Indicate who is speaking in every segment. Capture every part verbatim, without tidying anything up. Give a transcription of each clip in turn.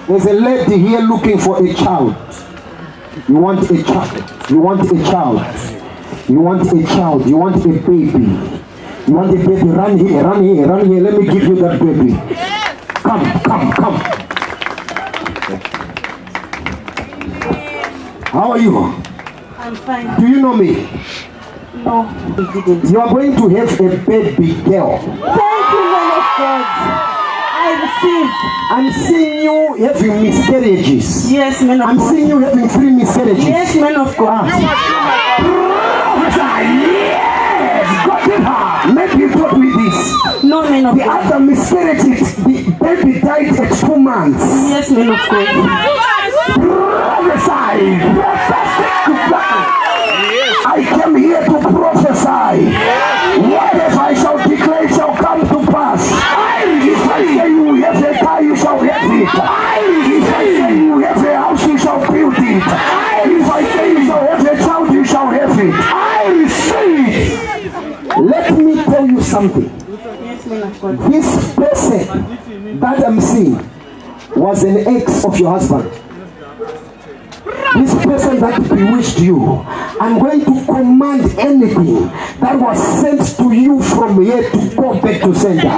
Speaker 1: There's a lady here looking for a child. You want a child. You want a child. You want a child. You want a baby. You want a baby. Run here, run here, run here. Let me give you that baby. Come, come, come. How are you?
Speaker 2: I'm fine.
Speaker 1: Do you know me?
Speaker 2: No, you didn't.
Speaker 1: You are going to have a baby girl.
Speaker 2: Thank you, man of God. I received.
Speaker 1: I'm seeing you having miscarriages.
Speaker 2: Yes, man of
Speaker 1: I'm
Speaker 2: God.
Speaker 1: seeing you having three miscarriages.
Speaker 2: Yes, man of God.
Speaker 1: Ah. Yes! Got it. Maybe you taught me this.
Speaker 2: No, man of
Speaker 1: The
Speaker 2: God.
Speaker 1: other miscarriages, the baby died at two months.
Speaker 2: Yes, man of God.
Speaker 1: Prophesy. I came here to prophesy. Whatever I shall declare shall come to pass. If I say you have a car, you shall have it. If I say you have a house, you shall build it. If I say you shall have a child, you shall have it. I receive. Let me tell you something.
Speaker 2: Yes, man of God.
Speaker 1: This person that I'm seeing was an ex of your husband. This person that bewitched you, I'm going to command anything that was sent to you from here to go back to sender.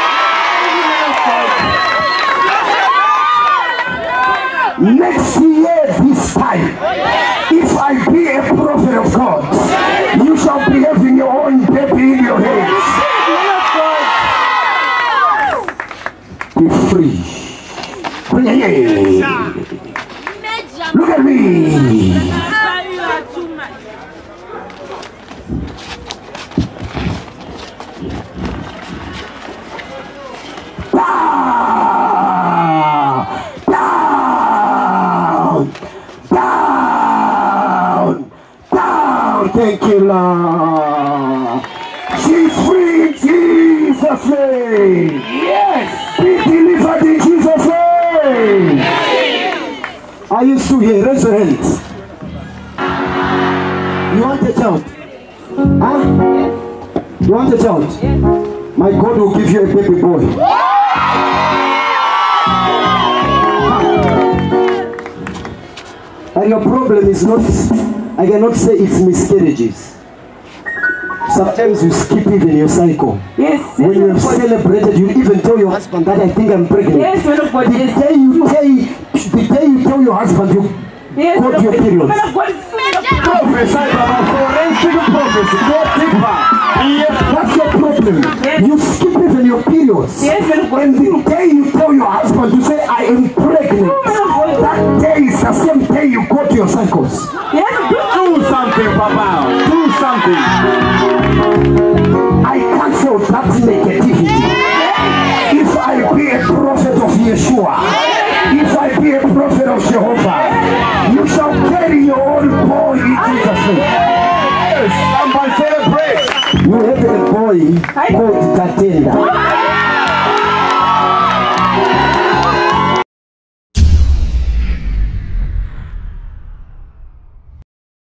Speaker 1: Next year, this time, if I be a prophet of God, you shall be having your own baby in your hands. Be free. Free. Look at me. Down, down, down, down. Thank you, Lord. She's free in Jesus' name. Yes. Be delivered in Jesus' name. Are you still here? Raise your hands. You want a child? Huh? You want a child? My God will give you a baby boy. And your problem is not, I cannot say it's miscarriages. Sometimes you skip even your cycle.
Speaker 2: Yes.
Speaker 1: When you have celebrated, you even tell your husband that I think I'm pregnant.
Speaker 2: Yes, man of God.
Speaker 1: The
Speaker 2: Yes.
Speaker 1: day you tell, the day you tell your husband you
Speaker 2: Yes,
Speaker 1: got your periods.
Speaker 2: man of God.
Speaker 1: Prophesy, Baba, forensic prophecy. Go deeper. That's your problem.
Speaker 2: Yes.
Speaker 1: You skip even your periods.
Speaker 2: Yes, man of God.
Speaker 1: And the day you tell your husband, you say, I am pregnant. That day is the same day you got your cycles.
Speaker 2: Yes,
Speaker 1: Do something, Papa. Do something. I cancel that negativity. If I be a prophet of Yeshua, if I be a prophet of Jehovah, you shall carry your own boy in Jesus' name. Yes, somebody celebrate. You have a boy called Tatenda.